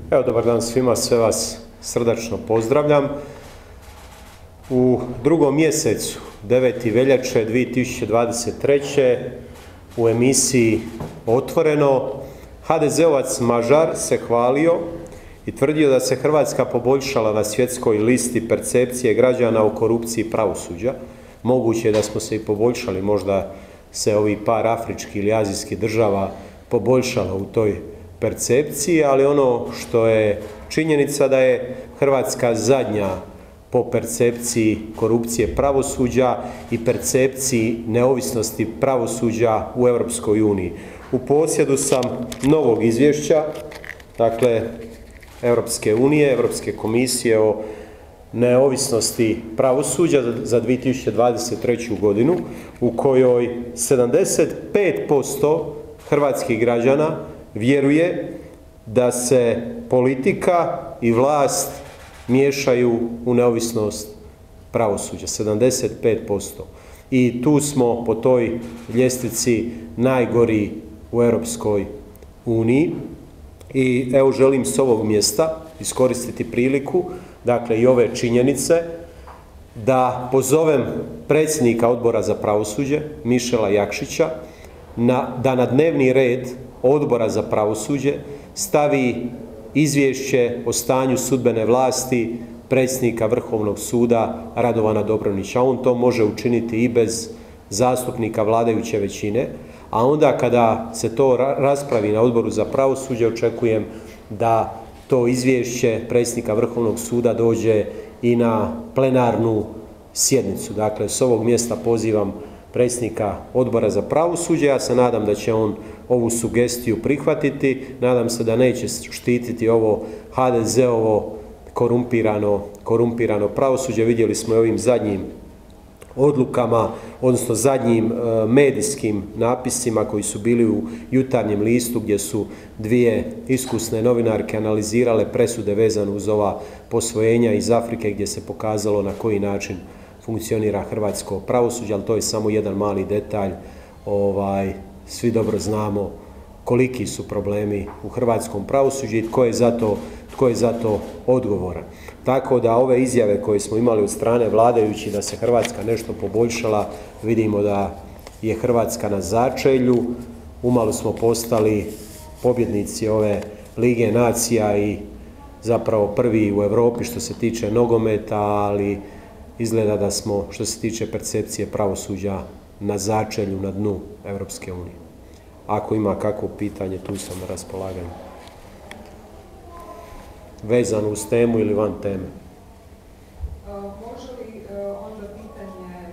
Evo, dobar dan svima, sve vas srdačno pozdravljam. U drugom mjesecu, 9. veljače 2023. u emisiji Otvoreno, HDZ-ovac Mažar se hvalio i tvrdio da se Hrvatska poboljšala na svjetskoj listi percepcije građana o korupciji pravosuđa. Moguće je da smo se i poboljšali, možda se ovi par afričkih ili azijskih država poboljšalo u toj percepciji, ali ono što je činjenica da je Hrvatska zadnja po percepciji korupcije pravosuđa i percepciji neovisnosti pravosuđa u Europskoj uniji. U posjedu sam novog izvješća, dakle, Europske unije, Europske komisije o neovisnosti pravosuđa za 2023. godinu, u kojoj 75% hrvatskih građana vjeruje da se politika i vlast miješaju u neovisnost pravosuđa, 75%. I tu smo po toj ljestvici najgori u Europskoj uniji. I evo, želim s ovog mjesta iskoristiti priliku, dakle i ove činjenice, da pozovem predsjednika Odbora za pravosuđe, Mišela Jakšića, da na dnevni red Odbora za pravosuđe stavi izvješće o stanju sudbene vlasti predsjednika Vrhovnog suda Radovana Dobronića. On to može učiniti i bez zastupnika vladajuće većine, a onda kada se to raspravi na Odboru za pravosuđe, očekujem da to izvješće predsjednika Vrhovnog suda dođe i na plenarnu sjednicu. Dakle, s ovog mjesta pozivam predsjednika Odbora za pravosuđe. Ja se nadam da će on ovu sugestiju prihvatiti. Nadam se da neće štititi ovo HDZ-ovo korumpirano pravosuđe. Vidjeli smo i ovim zadnjim odlukama, odnosno zadnjim medijskim napisima koji su bili u Jutarnjem listu, gdje su dvije iskusne novinarke analizirale presude vezane uz ova posvojenja iz Afrike, gdje se pokazalo na koji način funkcionira hrvatsko pravosuđe, ali to je samo jedan mali detalj. Svi dobro znamo koliki su problemi u hrvatskom pravosuđu i tko je za to odgovoran. Tako da ove izjave koje smo imali od strane vladajućih da se Hrvatska nešto poboljšala, vidimo da je Hrvatska na začelju. Umalo smo postali pobjednici ove Lige nacija i zapravo prvi u Europi što se tiče nogometa, ali izgleda da smo, što se tiče percepcije pravosuđa, na začelju, na dnu Europske unije. Ako ima kakvo pitanje, tu sam na raspolaganju. Vezano uz temu ili van teme. Može li onda pitanje